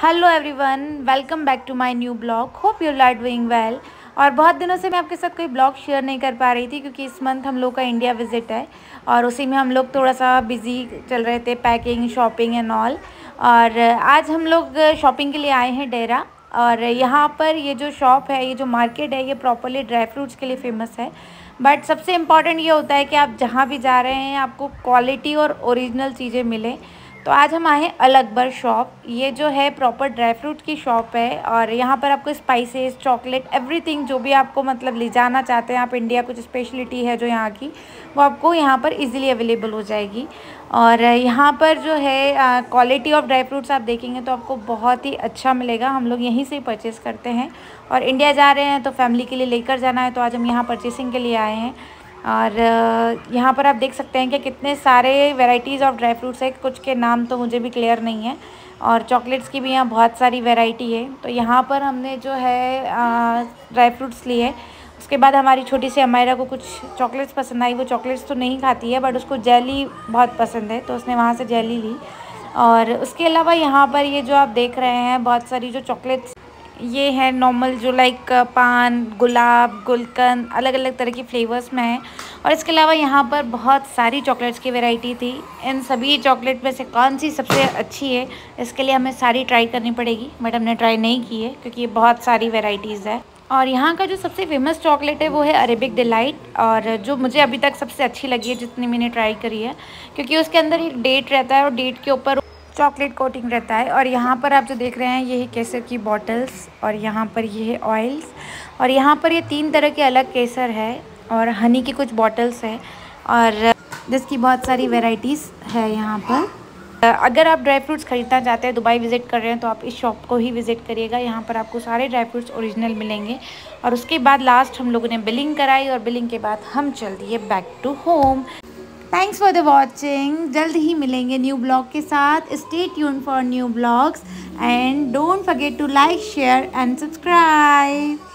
Hello everyone, welcome back to my new blog. Hope you are doing well. और बहुत दिनों से मैं आपके साथ कोई ब्लॉग शेयर नहीं कर पा रही थी क्योंकि इस मंथ हम लोग का इंडिया विज़िट है और उसी में हम लोग थोड़ा सा बिज़ी चल रहे थे, पैकिंग, शॉपिंग एंड ऑल। और आज हम लोग शॉपिंग के लिए आए हैं डेरा। और यहाँ पर ये जो शॉप है, ये जो मार्केट है, ये प्रॉपरली ड्राई फ्रूट्स के लिए फ़ेमस है। बट सबसे इम्पॉर्टेंट ये होता है कि आप जहाँ भी जा रहे हैं आपको क्वालिटी और ओरिजिनल चीज़ें मिलें। तो आज हम आए हैं अलकबर शॉप। ये जो है प्रॉपर ड्राई फ्रूट की शॉप है और यहाँ पर आपको स्पाइसेस, चॉकलेट, एवरीथिंग जो भी आपको मतलब ले जाना चाहते हैं आप इंडिया, कुछ स्पेशलिटी है जो यहाँ की, वो आपको यहाँ पर इजीली अवेलेबल हो जाएगी। और यहाँ पर जो है क्वालिटी ऑफ ड्राई फ्रूट्स आप देखेंगे तो आपको बहुत ही अच्छा मिलेगा। हम लोग यहीं से ही परचेज़ करते हैं और इंडिया जा रहे हैं तो फैमिली के लिए लेकर जाना है, तो आज हम यहाँ परचेसिंग के लिए आए हैं। और यहाँ पर आप देख सकते हैं कि कितने सारे वैरायटीज़ ऑफ ड्राई फ्रूट्स है। कुछ के नाम तो मुझे भी क्लियर नहीं है और चॉकलेट्स की भी यहाँ बहुत सारी वैरायटी है। तो यहाँ पर हमने जो है ड्राई फ्रूट्स लिए। उसके बाद हमारी छोटी सी अमायरा को कुछ चॉकलेट्स पसंद आई। वो चॉकलेट्स तो नहीं खाती है बट उसको जेली बहुत पसंद है, तो उसने वहाँ से जेली ली। और उसके अलावा यहाँ पर ये जो आप देख रहे हैं बहुत सारी जो चॉकलेट्स, ये है नॉर्मल जो लाइक पान, गुलाब, गुलकंद, अलग अलग तरह की फ्लेवर्स में है। और इसके अलावा यहाँ पर बहुत सारी चॉकलेट्स की वैरायटी थी। इन सभी चॉकलेट में से कौन सी सबसे अच्छी है, इसके लिए हमें सारी ट्राई करनी पड़ेगी, बट हमने ट्राई नहीं की है क्योंकि ये बहुत सारी वैरायटीज़ है। और यहाँ का जो सबसे फेमस चॉकलेट है वो है अरेबिक डिलाइट, और जो मुझे अभी तक सबसे अच्छी लगी है जितनी मैंने ट्राई करी है, क्योंकि उसके अंदर एक डेट रहता है और डेट के ऊपर चॉकलेट कोटिंग रहता है। और यहाँ पर आप जो देख रहे हैं ये है केसर की बॉटल्स, और यहाँ पर ये है ऑयल्स, और यहाँ पर ये 3 तरह के अलग केसर है और हनी की कुछ बॉटल्स है और जिसकी बहुत सारी वैरायटीज़ है यहाँ पर। अगर आप ड्राई फ्रूट्स ख़रीदना चाहते हैं, दुबई विज़िट कर रहे हैं, तो आप इस शॉप को ही विज़िट करिएगा। यहाँ पर आपको सारे ड्राई फ्रूट्स ओरिजिनल मिलेंगे। और उसके बाद लास्ट हम लोगों ने बिलिंग कराई और बिलिंग के बाद हम चल दिए back to home. Thanks for the watching. जल्द ही मिलेंगे न्यू ब्लॉग के साथ। Stay tune for new blogs and don't forget to like, share and subscribe.